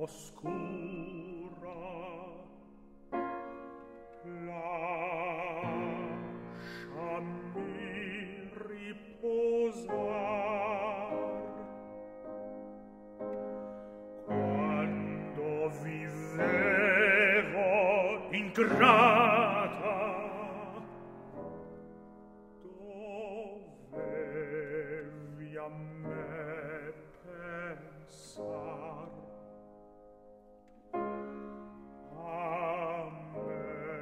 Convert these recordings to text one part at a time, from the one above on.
oscura, lasciami riposar quando vivevo ingrata. Dovevi a me pensar, a me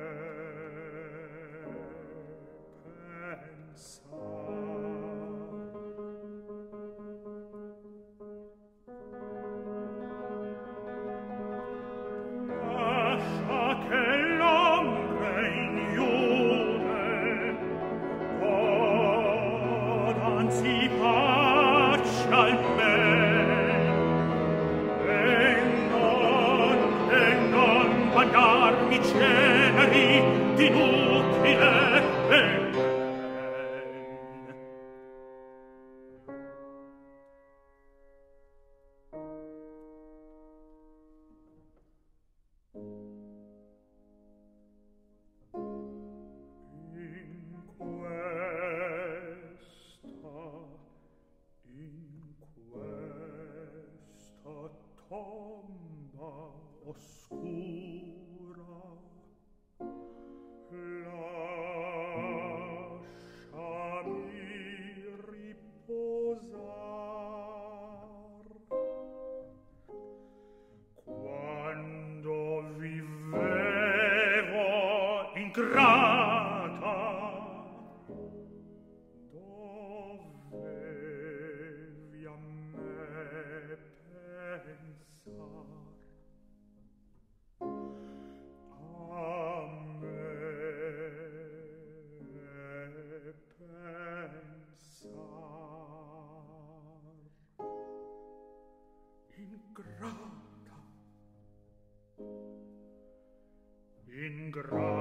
lascia che l'ombre ignore codanzi pace al ben e non bagnarmi ceneri d'inutile ben. In questa tomba oscura lasciami riposar quando vivevo ingrata. Dovevi a me pensar, a me pensar. Ingrata, ingrata.